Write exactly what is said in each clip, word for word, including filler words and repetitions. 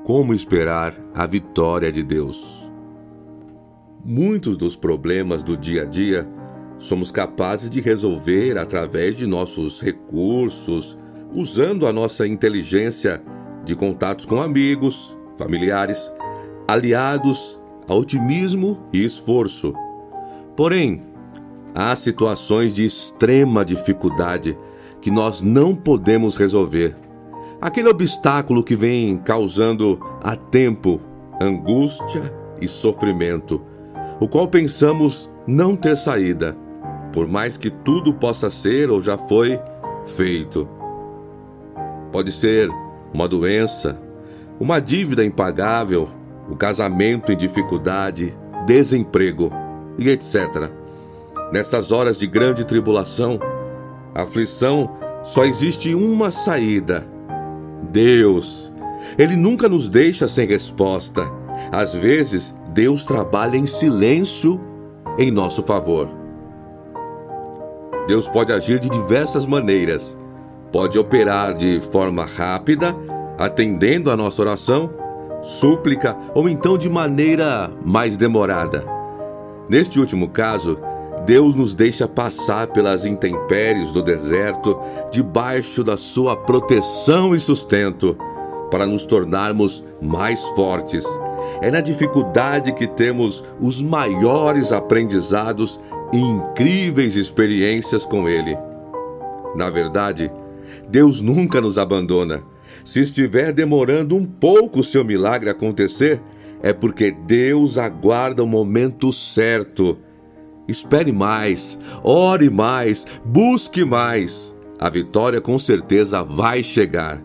Como esperar a vitória de Deus? Muitos dos problemas do dia a dia somos capazes de resolver através de nossos recursos, usando a nossa inteligência de contatos com amigos, familiares, aliados a otimismo e esforço. Porém, há situações de extrema dificuldade que nós não podemos resolver. Aquele obstáculo que vem causando há tempo angústia e sofrimento, o qual pensamos não ter saída, por mais que tudo possa ser ou já foi feito. Pode ser uma doença, uma dívida impagável, o casamento em dificuldade, desemprego e etcétera. Nessas horas de grande tribulação, aflição, só existe uma saída: Deus. Ele nunca nos deixa sem resposta. Às vezes, Deus trabalha em silêncio em nosso favor. Deus pode agir de diversas maneiras. Pode operar de forma rápida, atendendo a nossa oração, súplica, ou então de maneira mais demorada. Neste último caso, Deus nos deixa passar pelas intempéries do deserto, debaixo da sua proteção e sustento, para nos tornarmos mais fortes. É na dificuldade que temos os maiores aprendizados e incríveis experiências com Ele. Na verdade, Deus nunca nos abandona. Se estiver demorando um pouco o seu milagre acontecer, é porque Deus aguarda o momento certo. Espere mais, ore mais, busque mais. A vitória com certeza vai chegar.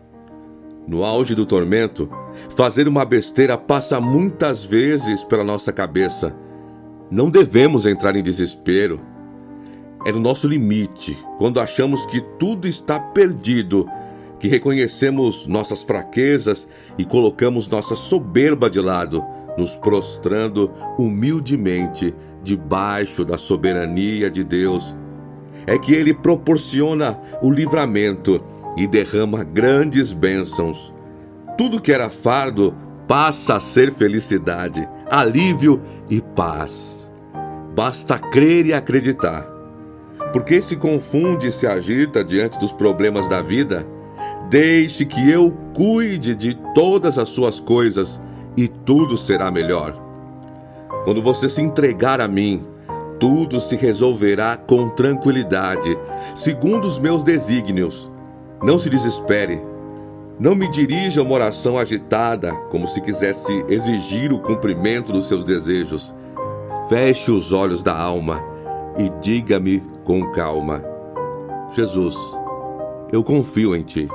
No auge do tormento, fazer uma besteira passa muitas vezes pela nossa cabeça. Não devemos entrar em desespero. É no nosso limite, quando achamos que tudo está perdido, que reconhecemos nossas fraquezas e colocamos nossa soberba de lado, nos prostrando humildemente debaixo da soberania de Deus. É que Ele proporciona o livramento e derrama grandes bênçãos. Tudo que era fardo passa a ser felicidade, alívio e paz. Basta crer e acreditar. Porque se confunde e se agita diante dos problemas da vida, deixe que eu cuide de todas as suas coisas e tudo será melhor. Quando você se entregar a mim, tudo se resolverá com tranquilidade, segundo os meus desígnios. Não se desespere. Não me dirija uma oração agitada, como se quisesse exigir o cumprimento dos seus desejos. Feche os olhos da alma e diga-me com calma: Jesus, eu confio em Ti.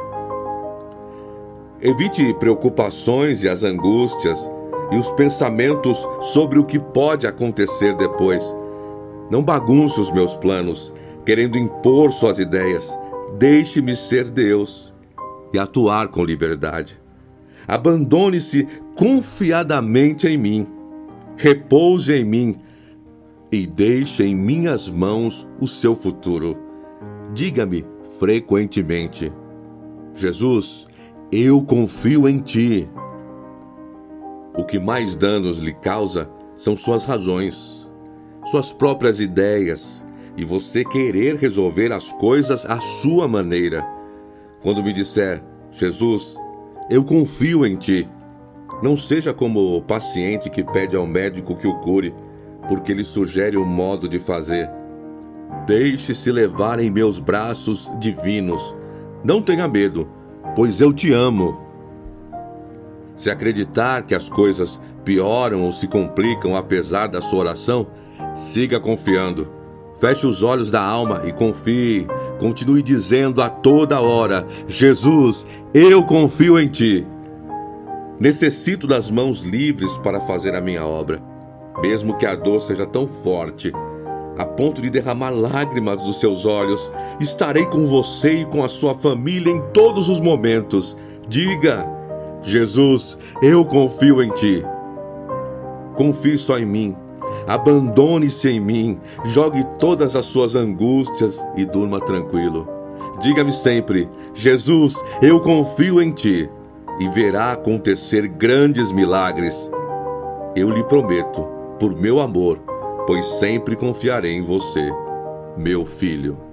Evite preocupações e as angústias e os pensamentos sobre o que pode acontecer depois. Não bagunce os meus planos, querendo impor suas ideias. Deixe-me ser Deus e atuar com liberdade. Abandone-se confiadamente em mim. Repouse em mim e deixe em minhas mãos o seu futuro. Diga-me frequentemente: Jesus, eu confio em Ti. O que mais danos lhe causa são suas razões, suas próprias ideias e você querer resolver as coisas à sua maneira. Quando me disser: Jesus, eu confio em Ti, não seja como o paciente que pede ao médico que o cure, porque ele sugere um modo de fazer. Deixe-se levar em meus braços divinos. Não tenha medo, pois eu te amo. Se acreditar que as coisas pioram ou se complicam apesar da sua oração, siga confiando. Feche os olhos da alma e confie. Continue dizendo a toda hora: Jesus, eu confio em Ti. Necessito das mãos livres para fazer a minha obra, mesmo que a dor seja tão forte, a ponto de derramar lágrimas dos seus olhos. Estarei com você e com a sua família em todos os momentos. Diga: Jesus, eu confio em Ti. Confie só em mim. Abandone-se em mim. Jogue todas as suas angústias e durma tranquilo. Diga-me sempre: Jesus, eu confio em Ti. e verá acontecer grandes milagres. Eu lhe prometo, por meu amor, pois sempre confiarei em você, meu filho.